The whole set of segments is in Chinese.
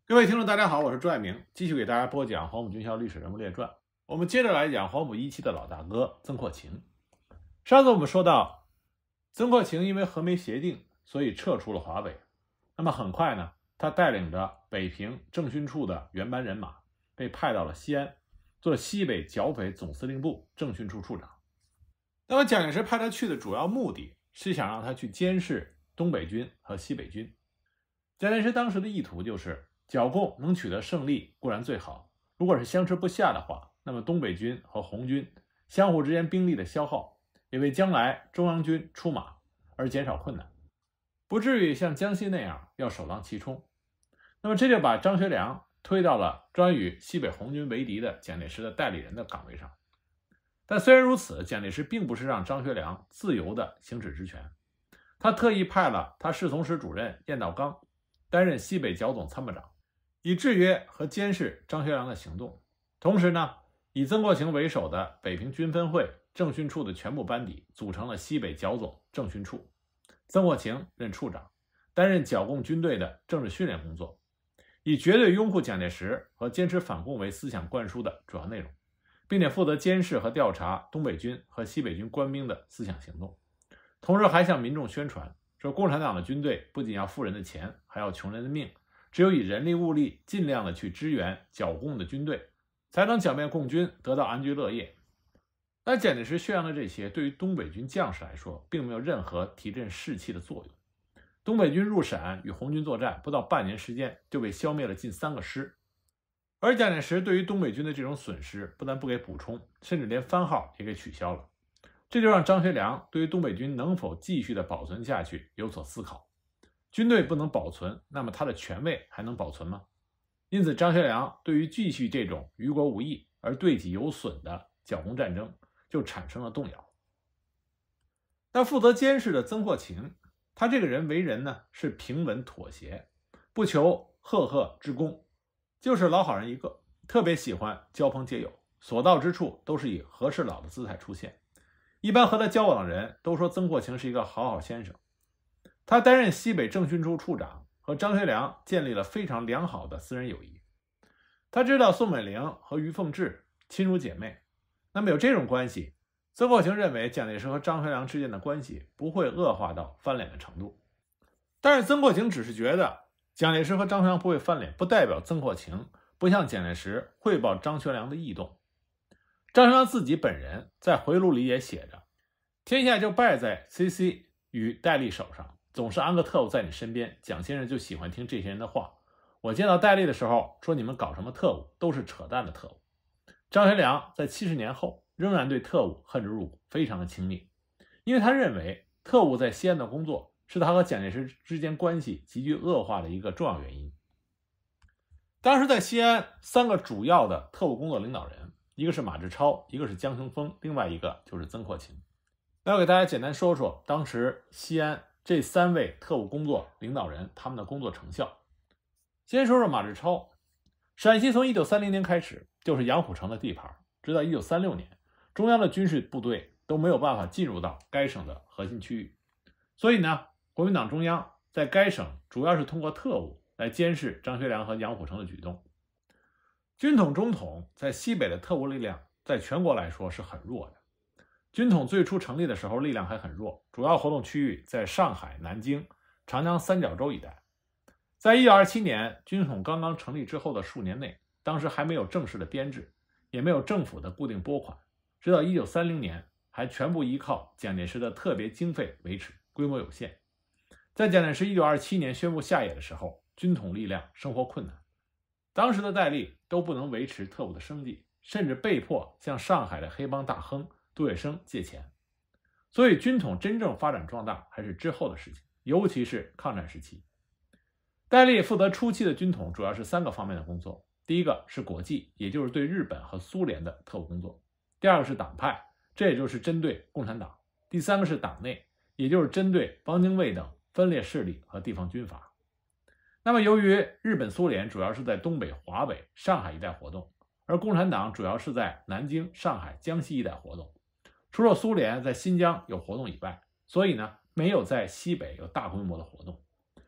各位听众，大家好，我是朱爱明，继续给大家播讲黄埔军校历史人物列传。我们接着来讲黄埔一期的老大哥曾扩情。上次我们说到，曾扩情因为和没协定，所以撤出了华北。那么很快呢，他带领着北平政训处的原班人马，被派到了西安，做西北剿匪总司令部政训处处长。那么蒋介石派他去的主要目的是想让他去监视东北军和西北军。蒋介石当时的意图就是剿共能取得胜利固然最好，如果是相持不下的话，那么东北军和红军相互之间兵力的消耗，也为将来中央军出马而减少困难，不至于像江西那样要首当其冲。那么这就把张学良推到了专与西北红军为敌的蒋介石的代理人的岗位上。但虽然如此，蒋介石并不是让张学良自由地行使职权，他特意派了他侍从室主任晏道刚担任西北剿总参谋长，以制约和监视张学良的行动。同时呢，以曾扩情为首的北平军分会政训处的全部班底组成了西北剿总政训处，曾扩情任处长，担任剿共军队的政治训练工作，以绝对拥护蒋介石和坚持反共为思想灌输的主要内容，并且负责监视和调查东北军和西北军官兵的思想行动。同时还向民众宣传说，共产党的军队不仅要富人的钱，还要穷人的命，只有以人力物力尽量的去支援剿共的军队，才能剿灭共军，得到安居乐业。但蒋介石宣扬的这些对于东北军将士来说并没有任何提振士气的作用。东北军入陕与红军作战不到半年时间就被消灭了近3个师，而蒋介石对于东北军的这种损失不但不给补充，甚至连番号也给取消了。这就让张学良对于东北军能否继续的保存下去有所思考。军队不能保存，那么他的权位还能保存吗？因此张学良对于继续这种于国无益而对己有损的剿共战争就产生了动摇。但负责监视的曾扩情，他这个人为人呢是平稳妥协，不求赫赫之功，就是老好人一个，特别喜欢交朋结友，所到之处都是以和事佬的姿态出现。一般和他交往的人都说曾扩情是一个好好先生。他担任西北政训处处长，和张学良建立了非常良好的私人友谊。他知道宋美龄和于凤至亲如姐妹，那么有这种关系，曾扩情认为蒋介石和张学良之间的关系不会恶化到翻脸的程度。但是曾扩情只是觉得蒋介石和张学良不会翻脸，不代表曾扩情不向蒋介石汇报张学良的异动。张学良自己本人在回录里也写着，天下就败在 CC 与戴笠手上，总是安个特务在你身边，蒋先生就喜欢听这些人的话。我见到戴笠的时候说，你们搞什么特务都是扯淡的特务。张学良在70年后仍然对特务恨之入骨，非常的轻蔑，因为他认为特务在西安的工作是他和蒋介石之间关系急剧恶化的一个重要原因。当时在西安3个主要的特务工作领导人，一个是马志超，一个是江雄峰，另外一个就是曾扩情。那我给大家简单说说当时西安这3位特务工作领导人他们的工作成效。先说说马志超。陕西从1930年开始就是杨虎城的地盘，直到1936年，中央的军事部队都没有办法进入到该省的核心区域，所以呢，国民党中央在该省主要是通过特务来监视张学良和杨虎城的举动。军统、中统在西北的特务力量在全国来说是很弱的。军统最初成立的时候力量还很弱，主要活动区域在上海、南京、长江三角洲一带。在1927年军统刚刚成立之后的数年内，当时还没有正式的编制，也没有政府的固定拨款，直到1930年还全部依靠蒋介石的特别经费维持，规模有限。在蒋介石1927年宣布下野的时候，军统力量生活困难，当时的戴笠都不能维持特务的生计，甚至被迫向上海的黑帮大亨杜月笙借钱。所以军统真正发展壮大还是之后的事情，尤其是抗战时期。戴笠负责初期的军统主要是3个方面的工作。第一个是国际，也就是对日本和苏联的特务工作。第二个是党派，这也就是针对共产党。第3个是党内，也就是针对汪精卫等分裂势力和地方军阀。那么由于日本、苏联主要是在东北、华北、上海一带活动，而共产党主要是在南京、上海、江西一带活动，除了苏联在新疆有活动以外，所以呢没有在西北有大规模的活动。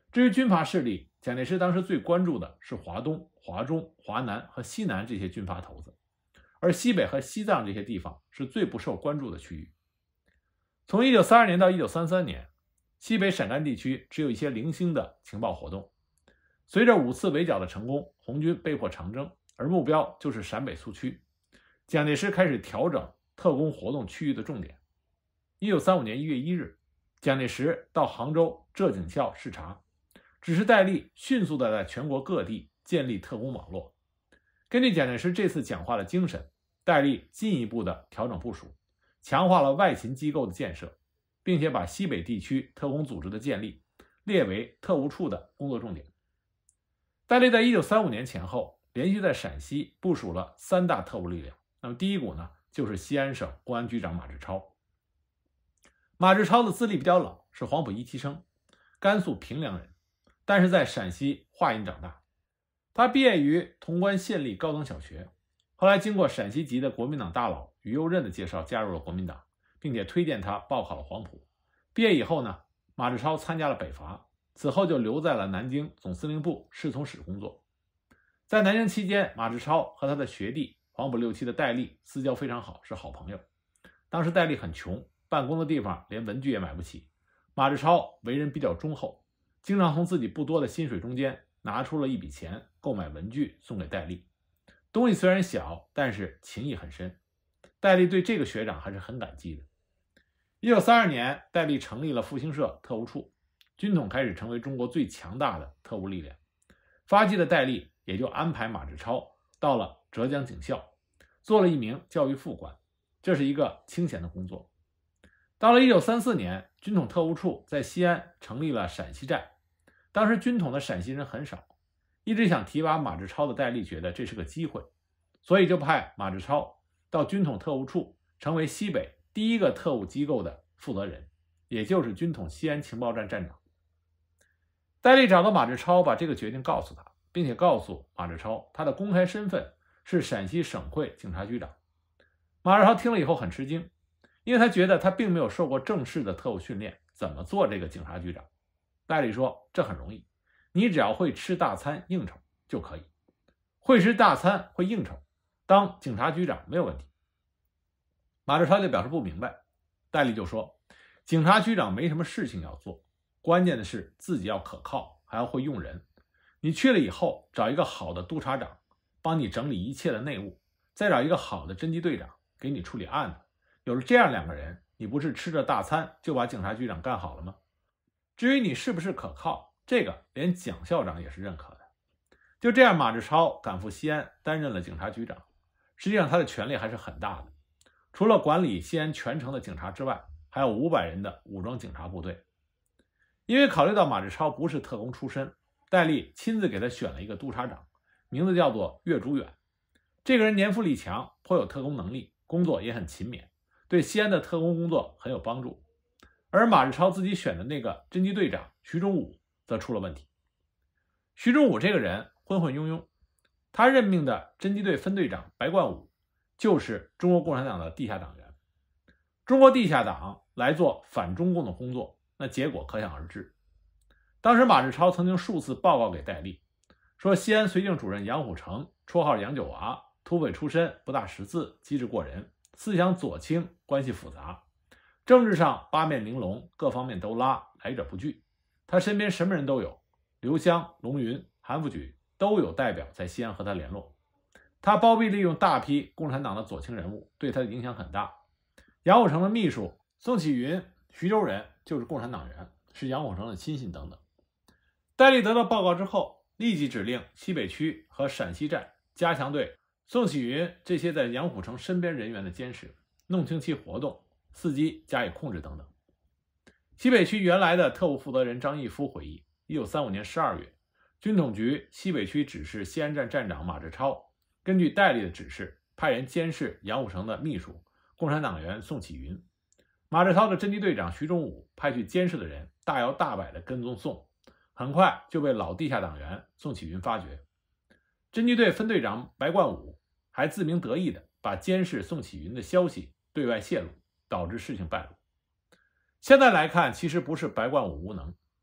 至于军阀势力，蒋介石当时最关注的是华东、华中、华南和西南这些军阀头子，而西北和西藏这些地方是最不受关注的区域。从1932年到1933年，西北陕甘地区只有一些零星的情报活动。随着5次围剿的成功，红军被迫长征，而目标就是陕北苏区。蒋介石开始调整特工活动区域的重点。1935年1月1日，蒋介石到杭州浙警校视察，指示戴笠迅速地在全国各地建立特工网络。根据蒋介石这次讲话的精神，戴笠进一步的调整部署，强化了外勤机构的建设，并且把西北地区特工组织的建立列为特务处的工作重点。戴笠在1935年前后连续在陕西部署了3大特务力量。那么第一股呢，就是西安省公安局长马志超。马志超的资历比较老，是黄埔一期生，甘肃平凉人，但是在陕西华阴长大。他毕业于潼关县立高等小学，后来经过陕西籍的国民党大佬于右任的介绍，加入了国民党，并且推荐他报考了黄埔。毕业以后呢，马志超参加了北伐，此后就留在了南京总司令部侍从室工作。在南京期间，马志超和他的学弟黄埔6期的戴笠私交非常好，是好朋友。当时戴笠很穷，办公的地方连文具也买不起。马志超为人比较忠厚，经常从自己不多的薪水中间拿出了一笔钱购买文具送给戴笠。东西虽然小，但是情谊很深。戴笠对这个学长还是很感激的。1932年，戴笠成立了复兴社特务处，军统开始成为中国最强大的特务力量。发迹的戴笠也就安排马志超到了浙江警校，做了一名教育副官，这是一个清闲的工作。到了1934年，军统特务处在西安成立了陕西站。当时军统的陕西人很少，一直想提拔马志超的戴笠觉得这是个机会，所以就派马志超到军统特务处，成为西北第一个特务机构的负责人，也就是军统西安情报站站长。戴笠找到马志超，把这个决定告诉他，并且告诉马志超他的公开身份是陕西省会警察局长。马志超听了以后很吃惊，因为他觉得他并没有受过正式的特务训练，怎么做这个警察局长？戴笠说，这很容易，你只要会吃大餐应酬就可以。会吃大餐会应酬，当警察局长没有问题。马志超就表示不明白，戴笠就说，警察局长没什么事情要做，关键的是自己要可靠，还要会用人。你去了以后，找一个好的督察长帮你整理一切的内务，再找一个好的侦缉队长给你处理案子。有了这样2个人，你不是吃着大餐就把警察局长干好了吗？至于你是不是可靠，这个连蒋校长也是认可的。就这样，马志超赶赴西安担任了警察局长。实际上他的权力还是很大的，除了管理西安全城的警察之外，还有500人的武装警察部队。因为考虑到马志超不是特工出身，戴笠亲自给他选了一个督察长，名字叫做岳竹远。这个人年富力强，颇有特工能力，工作也很勤勉，对西安的特工工作很有帮助。而马志超自己选的那个侦缉队长徐忠武则出了问题。徐忠武这个人混混庸庸，他任命的侦缉队分队长白冠武就是中国共产党的地下党员。中国地下党来做反中共的工作，那结果可想而知。当时马志超曾经数次报告给戴笠，说西安绥靖主任杨虎城，绰号杨九娃，土匪出身，不大识字，机智过人，思想左倾，关系复杂，政治上八面玲珑，各方面都拉，来者不拒。他身边什么人都有，刘湘、龙云、韩复榘都有代表在西安和他联络。他包庇利用大批共产党的左倾人物，对他的影响很大。杨虎城的秘书宋启云，徐州人，就是共产党员，是杨虎城的亲信等等。戴笠得到报告之后，立即指令西北区和陕西站加强对宋启云这些在杨虎城身边人员的监视，弄清其活动，伺机加以控制等等。西北区原来的特务负责人张义夫回忆，1935年12月，军统局西北区指示西安站站长马志超，根据戴笠的指示，派人监视杨虎城的秘书共产党员宋启云。马志超的侦缉队长徐忠武派去监视的人大摇大摆地跟踪宋，很快就被老地下党员宋启云发觉。侦缉队分队长白冠武还自鸣得意地把监视宋启云的消息对外泄露，导致事情败露。现在来看，其实不是白冠武无能，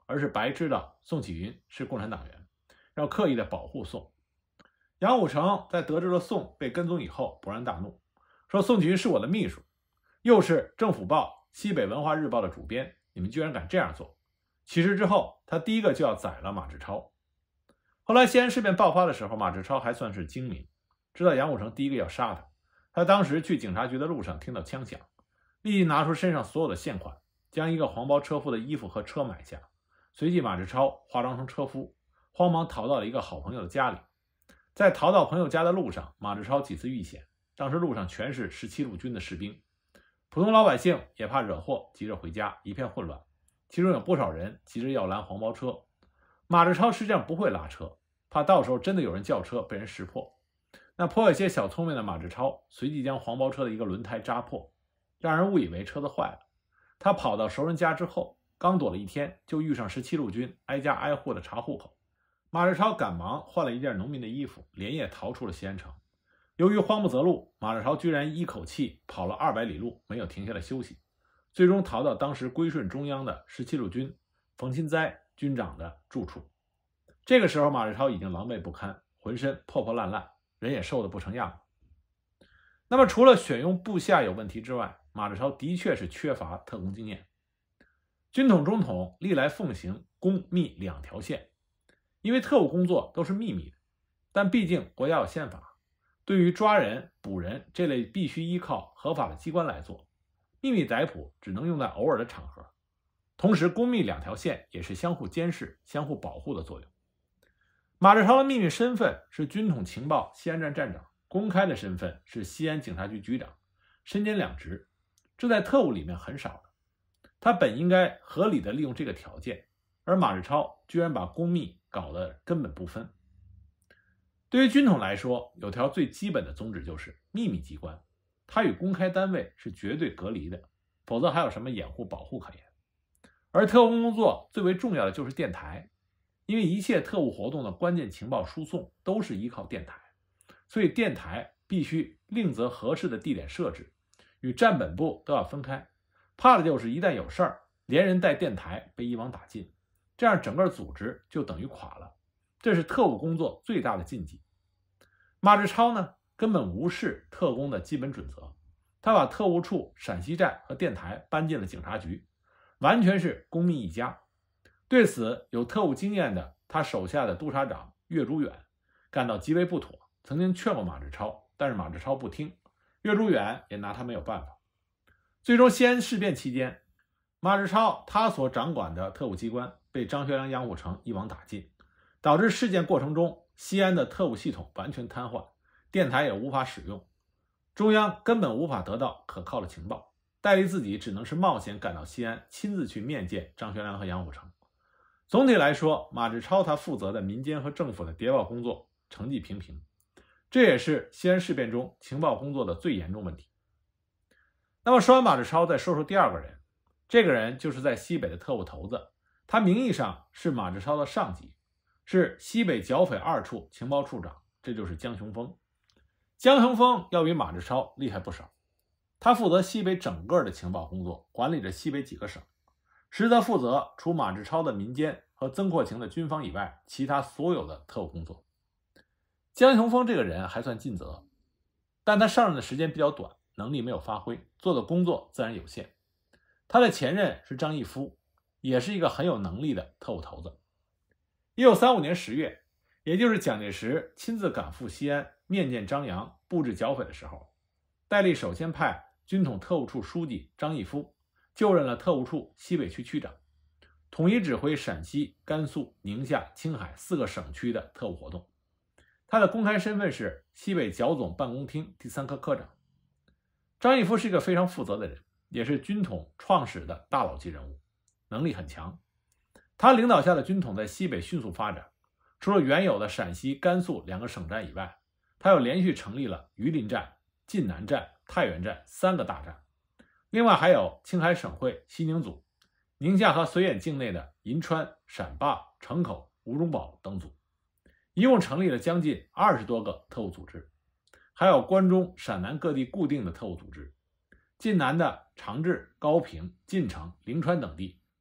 而是白知道宋启云是共产党员，要刻意的保护宋。杨虎城在得知了宋被跟踪以后，勃然大怒，说宋启云是我的秘书，又是政府报《西北文化日报》的主编，你们居然敢这样做。起事之后，他第一个就要宰了马志超。后来西安事变爆发的时候，马志超还算是精明，知道杨虎城第一个要杀他。他当时去警察局的路上听到枪响，立即拿出身上所有的现款，将一个黄包车夫的衣服和车买下。随即马志超化妆成车夫，慌忙逃到了一个好朋友的家里。在逃到朋友家的路上，马志超几次遇险，当时路上全是17路军的士兵，普通老百姓也怕惹祸，急着回家，一片混乱。其中有不少人急着要拦黄包车，马志超实际上不会拉车，怕到时候真的有人叫车被人识破。那颇有些小聪明的马志超随即将黄包车的一个轮胎扎破，让人误以为车子坏了。他跑到熟人家之后，刚躲了一天，就遇上17路军挨家挨户的查户口。马志超赶忙换了一件农民的衣服，连夜逃出了西安城。由于慌不择路，马志超居然一口气跑了200里路，没有停下来休息，最终逃到当时归顺中央的17路军冯钦哉军长的住处。这个时候马志超已经狼狈不堪，浑身破破烂烂，人也瘦得不成样子。那么除了选用部下有问题之外，马志超的确是缺乏特工经验。军统中统历来奉行公密2条线，因为特务工作都是秘密的，但毕竟国家有宪法，对于抓人捕人这类必须依靠合法的机关来做，秘密逮捕只能用在偶尔的场合。同时公密2条线也是相互监视相互保护的作用。马志超的秘密身份是军统情报西安站站长，公开的身份是西安警察局局长，身兼2职，这在特务里面很少的。他本应该合理的利用这个条件，而马志超居然把公密搞得根本不分。对于军统来说，有条最基本的宗旨就是秘密机关，它与公开单位是绝对隔离的，否则还有什么掩护保护可言。而特务工作最为重要的就是电台，因为一切特务活动的关键情报输送都是依靠电台，所以电台必须另择合适的地点设置，与站本部都要分开，怕的就是一旦有事儿，连人带电台被一网打尽，这样整个组织就等于垮了，这是特务工作最大的禁忌。马志超呢，根本无视特工的基本准则，他把特务处、陕西站和电台搬进了警察局，完全是公密一家。对此，有特务经验的他手下的督察长岳竹远感到极为不妥，曾经劝过马志超，但是马志超不听，岳竹远也拿他没有办法。最终西安事变期间，马志超他所掌管的特务机关被张学良、杨虎城一网打尽，导致事件过程中西安的特务系统完全瘫痪，电台也无法使用，中央根本无法得到可靠的情报，戴笠自己只能是冒险赶到西安，亲自去面见张学良和杨虎城。总体来说，马志超他负责的民间和政府的谍报工作成绩平平，这也是西安事变中情报工作的最严重问题。那么说完马志超，再说说第二个人，这个人就是在西北的特务头子，他名义上是马志超的上级，是西北剿匪2处情报处长，这就是江雄峰。江雄峰要比马志超厉害不少，他负责西北整个的情报工作，管理着西北几个省，实则负责除马志超的民间和曾扩情的军方以外，其他所有的特务工作。江雄峰这个人还算尽责，但他上任的时间比较短，能力没有发挥，做的工作自然有限。他的前任是张义夫，也是一个很有能力的特务头子。1935年10月，也就是蒋介石亲自赶赴西安面见张杨布置剿匪的时候，戴笠首先派军统特务处书记张义夫就任了特务处西北区区长，统一指挥陕西、甘肃、宁夏、青海4个省区的特务活动。他的公开身份是西北剿总办公厅第3科科长。张义夫是一个非常负责的人，也是军统创始的大佬级人物，能力很强。他领导下的军统在西北迅速发展，除了原有的陕西、甘肃2个省站以外，他又连续成立了榆林站、晋南站、太原站3个大站，另外还有青海省会西宁组、宁夏和绥远境内的银川、陕坝、城口、吴中堡等组，一共成立了将近20多个特务组织，还有关中、陕南各地固定的特务组织。晋南的长治、高平、晋城、临川等地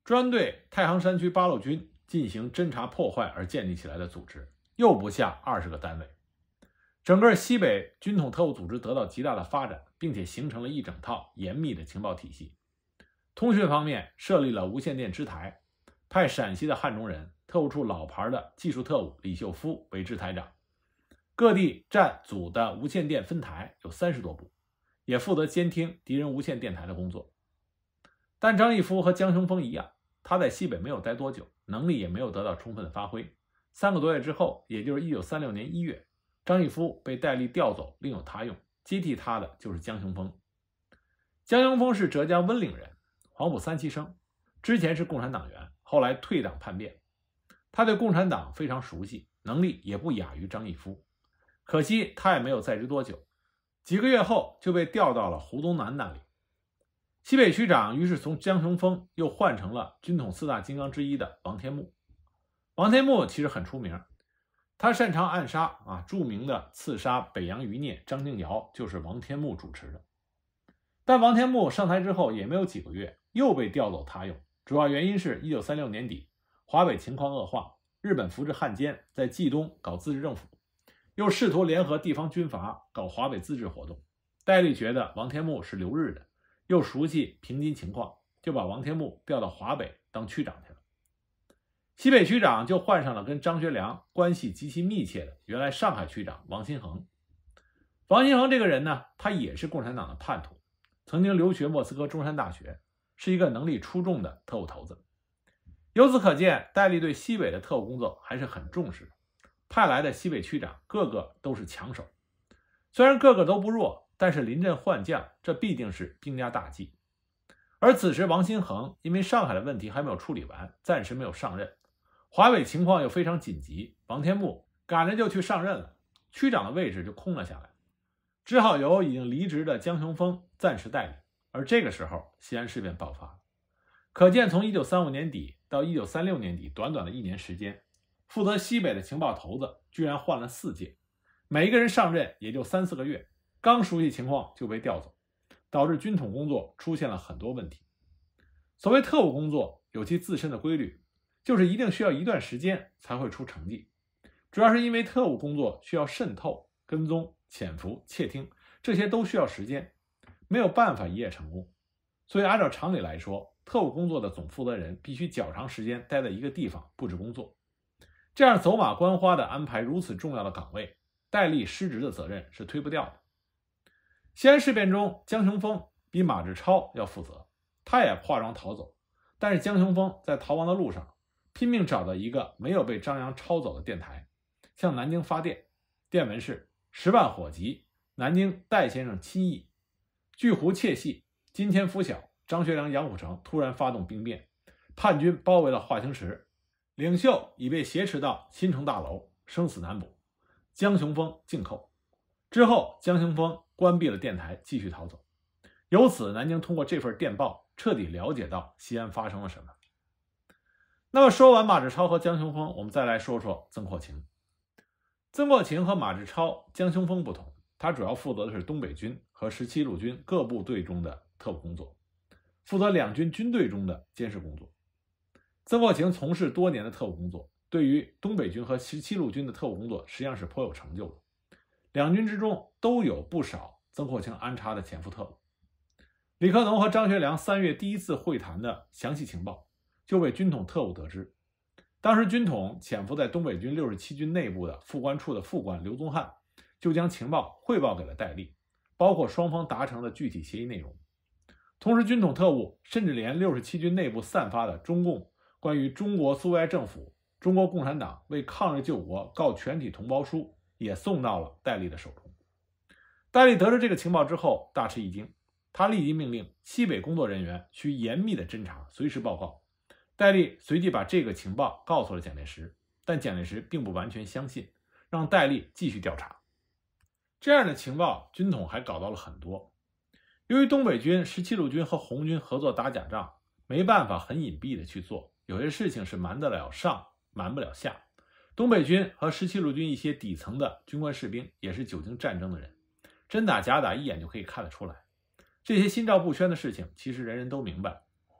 专对太行山区八路军进行侦察破坏而建立起来的组织，又不下20个单位。整个西北军统特务组织得到极大的发展，并且形成了一整套严密的情报体系。通讯方面设立了无线电支台，派陕西的汉中人、特务处老牌的技术特务李秀夫为支台长。各地站组的无线电分台有30多部，也负责监听敌人无线电台的工作。但张义夫和江雄峰一样，他在西北没有待多久，能力也没有得到充分的发挥。3个多月之后，也就是1936年1月，张义夫被戴笠调走，另有他用，接替他的就是江雄峰。江雄峰是浙江温岭人，黄埔3期生，之前是共产党员，后来退党叛变。他对共产党非常熟悉，能力也不亚于张义夫。可惜他也没有在职多久，几个月后就被调到了胡宗南那里。西北区长于是从江雄峰又换成了军统4大金刚之一的王天木。王天木其实很出名，他擅长暗杀著名的刺杀北洋余孽张敬尧就是王天木主持的。但王天木上台之后也没有几个月，又被调走他用，主要原因是1936年底华北情况恶化，日本扶植汉奸在冀东搞自治政府，又试图联合地方军阀搞华北自治活动。戴笠觉得王天木是留日的，又熟悉平津情况，就把王天木调到华北当区长去了。西北区长就换上了跟张学良关系极其密切的原来上海区长王新衡。王新衡这个人呢，他也是共产党的叛徒，曾经留学莫斯科中山大学，是一个能力出众的特务头子。由此可见，戴笠对西北的特务工作还是很重视的，派来的西北区长个个都是强手，虽然个个都不弱，但是临阵换将，这必定是兵家大忌。而此时王新衡因为上海的问题还没有处理完，暂时没有上任，华北情况又非常紧急，王天木赶着就去上任了，区长的位置就空了下来，只好由已经离职的江雄峰暂时代理。而这个时候西安事变爆发，可见从1935年底到1936年底短短的1年时间，负责西北的情报头子居然换了4届，每一个人上任也就3-4个月，刚熟悉情况就被调走，导致军统工作出现了很多问题。所谓特务工作有其自身的规律，就是一定需要一段时间才会出成绩，主要是因为特务工作需要渗透、跟踪、潜伏、窃听，这些都需要时间，没有办法一夜成功。所以按照常理来说，特务工作的总负责人必须较长时间待在一个地方布置工作，这样走马观花地安排如此重要的岗位，戴笠失职的责任是推不掉的。西安事变中，江雄峰比马志超要负责，他也化妆逃走，但是江雄峰在逃亡的路上拼命找到一个没有被张扬抄走的电台，向南京发电，电文是10万火急，南京戴先生亲议，巨湖窃隙，今天拂晓，张学良、杨虎城突然发动兵变，叛军包围了华清池，领袖已被挟持到新城大楼，生死难卜，江雄峰静扣。之后江雄峰关闭了电台，继续逃走。由此南京通过这份电报彻底了解到西安发生了什么。那么说完马志超和江雄峰，我们再来说说曾扩情。曾扩情和马志超、江雄峰不同，他主要负责的是东北军和17路军各部队中的特务工作，负责两军军队中的监视工作。曾扩情从事多年的特务工作，对于东北军和17路军的特务工作实际上是颇有成就的。两军之中都有不少曾扩情安插的潜伏特务。李克农和张学良3月第一次会谈的详细情报就为军统特务得知，当时军统潜伏在东北军67军内部的副官处的副官刘宗翰就将情报汇报给了戴笠，包括双方达成的具体协议内容。同时军统特务甚至连67军内部散发的中共关于中国苏维埃政府、中国共产党为抗日救国告全体同胞书也送到了戴笠的手中。戴笠得知这个情报之后大吃一惊，他立即命令西北工作人员需严密的侦查，随时报告。戴笠随即把这个情报告诉了蒋介石，但蒋介石并不完全相信，让戴笠继续调查。这样的情报军统还搞到了很多。由于东北军、17路军和红军合作打假仗，没办法很隐蔽的去做，有些事情是瞒得了上，瞒不了下。东北军和17路军一些底层的军官士兵也是久经战争的人，真打假打一眼就可以看得出来。这些心照不宣的事情其实人人都明白。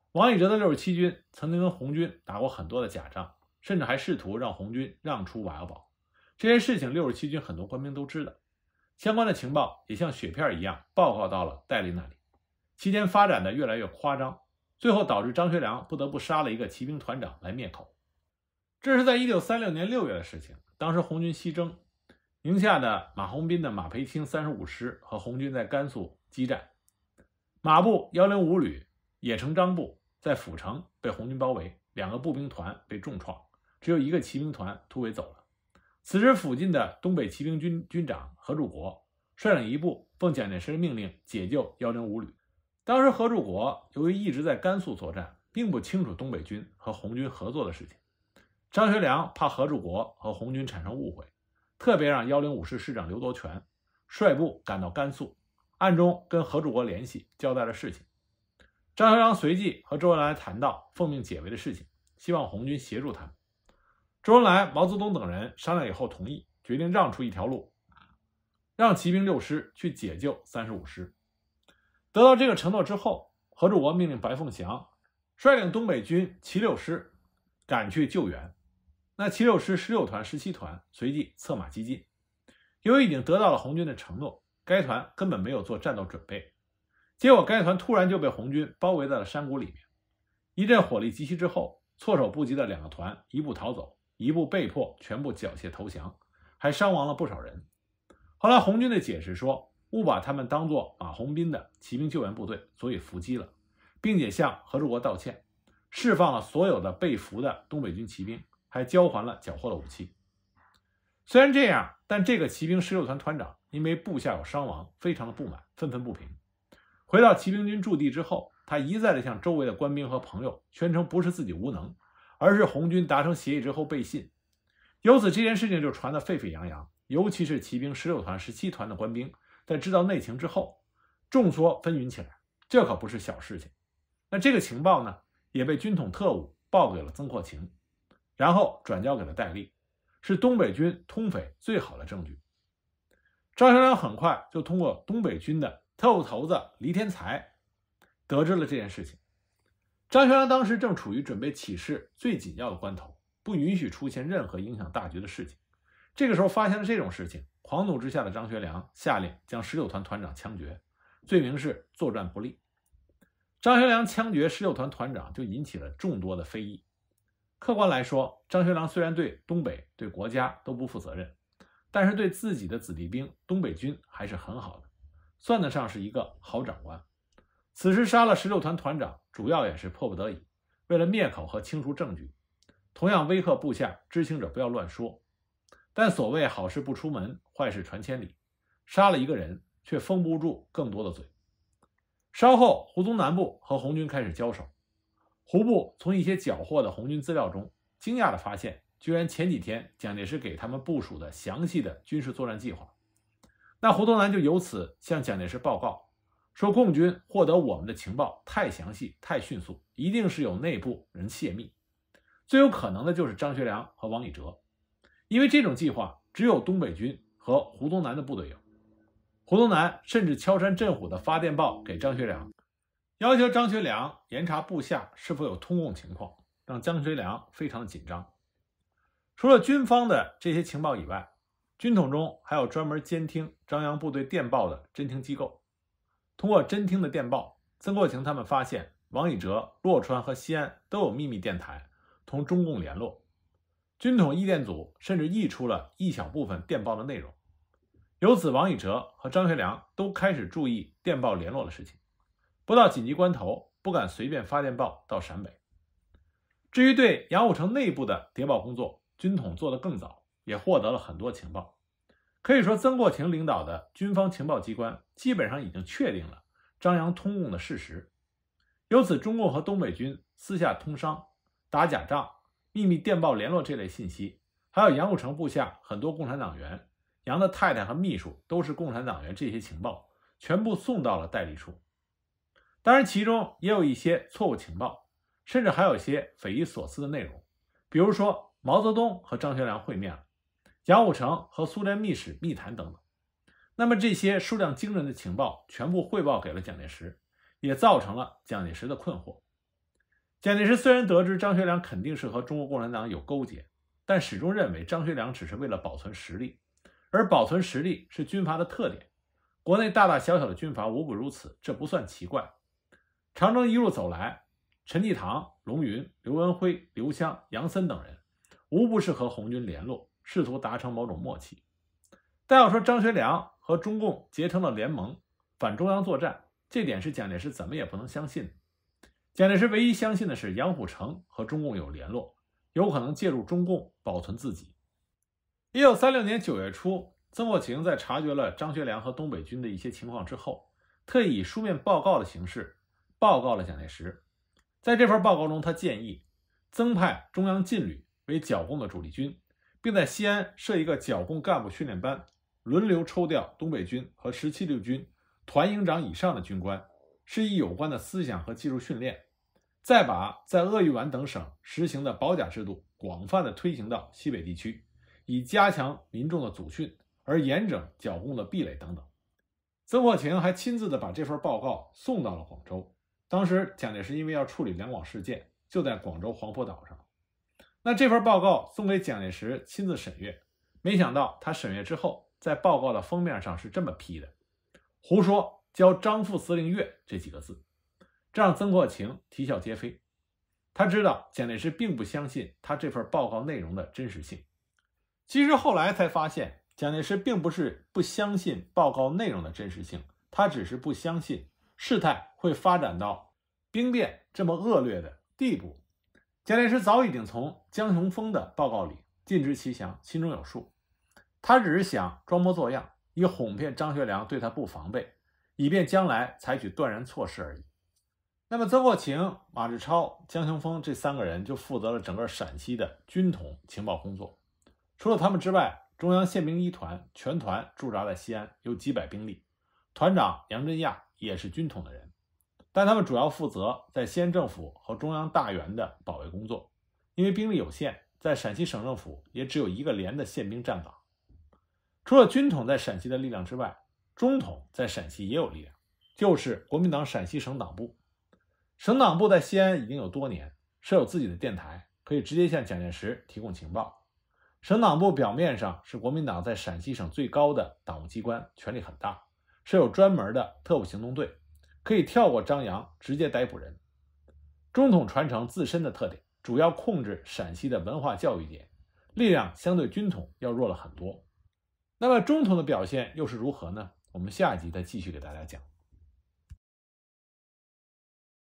王以哲的67军曾经跟红军打过很多的假仗，甚至还试图让红军让出瓦窑堡。这件事情67军很多官兵都知道，相关的情报也像雪片一样报告到了戴笠那里。期间发展的越来越夸张，最后导致张学良不得不杀了一个骑兵团长来灭口。这是在1936年6月的事情，当时红军西征，宁夏的马鸿宾的马培清35师和红军在甘肃激战，马部105旅野城张部在阜城被红军包围，2个步兵团被重创，只有1个骑兵团突围走了。此时附近的东北骑兵军军长何柱国率领一部奉蒋介石的命令解救105旅。当时何柱国由于一直在甘肃作战，并不清楚东北军和红军合作的事情。张学良怕何柱国和红军产生误会，特别让105师师长刘夺全率部赶到甘肃，暗中跟何柱国联系，交代了事情。张学良随即和周恩来谈到奉命解围的事情，希望红军协助他们。周恩来、毛泽东等人商量以后同意，决定让出一条路，让骑兵6师去解救35师。得到这个承诺之后，何柱国命令白凤祥率领东北军骑6师赶去救援。那骑6师16团、17团随即策马激进。由于已经得到了红军的承诺，该团根本没有做战斗准备，结果该团突然就被红军包围在了山谷里面。一阵火力集齐之后，措手不及的2个团一部逃走，一部被迫全部缴械投降，还伤亡了不少人。后来红军的解释说，误把他们当作马鸿宾的骑兵救援部队，所以伏击了，并且向何柱国道歉，释放了所有的被俘的东北军骑兵，还交还了缴获的武器。虽然这样，但这个骑兵16团团长因为部下有伤亡，非常的不满，愤愤不平。回到骑兵军驻地之后，他一再的向周围的官兵和朋友宣称不是自己无能，而是红军达成协议之后背信。由此这件事情就传得沸沸扬扬，尤其是骑兵16团、17团的官兵在知道内情之后，众说纷纭起来，这可不是小事情。那这个情报呢，也被军统特务报给了曾扩情，然后转交给了戴笠，是东北军通匪最好的证据。张学良很快就通过东北军的特务头子黎天才得知了这件事情。张学良当时正处于准备起事最紧要的关头，不允许出现任何影响大局的事情。这个时候发现了这种事情，狂怒之下的张学良下令将16团团长枪决，罪名是作战不利。张学良枪决16团团长就引起了众多的非议。客观来说，张学良虽然对东北、对国家都不负责任，但是对自己的子弟兵东北军还是很好的，算得上是一个好长官。此时杀了16团团长，主要也是迫不得已，为了灭口和清除证据，同样威吓部下知情者不要乱说。但所谓好事不出门，坏事传千里，杀了一个人却封不住更多的嘴。稍后胡宗南部和红军开始交手，胡部从一些缴获的红军资料中惊讶地发现，居然前几天蒋介石给他们部署的详细的军事作战计划。那胡宗南就由此向蒋介石报告说，共军获得我们的情报太详细太迅速，一定是有内部人泄密，最有可能的就是张学良和王以哲，因为这种计划只有东北军和胡宗南的部队有。胡宗南甚至敲山震虎地发电报给张学良，要求张学良严查部下是否有通共情况，让张学良非常的紧张。除了军方的这些情报以外，军统中还有专门监听张杨部队电报的侦听机构。通过侦听的电报，曾国情他们发现王以哲、洛川和西安都有秘密电台同中共联络。军统译电组甚至译出了一小部分电报的内容。由此，王以哲和张学良都开始注意电报联络的事情，不到紧急关头不敢随便发电报到陕北。至于对杨虎城内部的谍报工作，军统做得更早，也获得了很多情报。可以说，曾国情领导的军方情报机关基本上已经确定了张杨通共的事实。由此，中共和东北军私下通商、打假仗、秘密电报联络这类信息，还有杨虎城部下很多共产党员、杨的太太和秘书都是共产党员，这些情报全部送到了戴笠处。当然，其中也有一些错误情报，甚至还有一些匪夷所思的内容，比如说毛泽东和张学良会面了，杨虎城和苏联密使密谈等等。那么这些数量惊人的情报全部汇报给了蒋介石，也造成了蒋介石的困惑。 蒋介石虽然得知张学良肯定是和中国共产党有勾结，但始终认为张学良只是为了保存实力，而保存实力是军阀的特点。国内大大小小的军阀无不如此，这不算奇怪。长征一路走来，陈济棠、龙云、刘文辉、刘湘、杨森等人无不是和红军联络，试图达成某种默契。但要说张学良和中共结成了联盟，反中央作战，这点是蒋介石怎么也不能相信的。蒋介石唯一相信的是杨虎城和中共有联络，有可能介入中共保存自己。1936年9月初，曾国情在察觉了张学良和东北军的一些情况之后，特意以书面报告的形式报告了蒋介石。在这份报告中，他建议增派中央劲旅为剿共的主力军，并在西安设一个剿共干部训练班，轮流抽调东北军和17路军团营长以上的军官，施以有关的思想和技术训练，再把在鄂豫皖等省实行的保甲制度广泛的推行到西北地区，以加强民众的组训，而严整剿共的壁垒等等。曾国情还亲自的把这份报告送到了广州。当时蒋介石因为要处理两广事件，就在广州黄埔岛上。那这份报告送给蒋介石亲自审阅，没想到他审阅之后，在报告的封面上是这么批的：胡说，教张副司令阅这几个字，这让曾国情啼笑皆非。他知道蒋介石并不相信他这份报告内容的真实性。其实后来才发现，蒋介石并不是不相信报告内容的真实性，他只是不相信事态会发展到兵变这么恶劣的地步。蒋介石早已经从江雄峰的报告里尽知其详，心中有数。他只是想装模作样，以哄骗张学良对他不防备，以便将来采取断然措施而已。那么曾国情、马志超、江雄峰这三个人就负责了整个陕西的军统情报工作。除了他们之外，中央宪兵一团全团驻扎在西安，有几百兵力，团长杨真亚也是军统的人，但他们主要负责在西安政府和中央大员的保卫工作。因为兵力有限，在陕西省政府也只有一个连的宪兵站岗。除了军统在陕西的力量之外，中统在陕西也有力量，就是国民党陕西省党部。省党部在西安已经有多年，设有自己的电台，可以直接向蒋介石提供情报。省党部表面上是国民党在陕西省最高的党务机关，权力很大，设有专门的特务行动队，可以跳过张扬直接逮捕人。中统传承自身的特点，主要控制陕西的文化教育点，力量相对军统要弱了很多。那么中统的表现又是如何呢？我们下一集再继续给大家讲。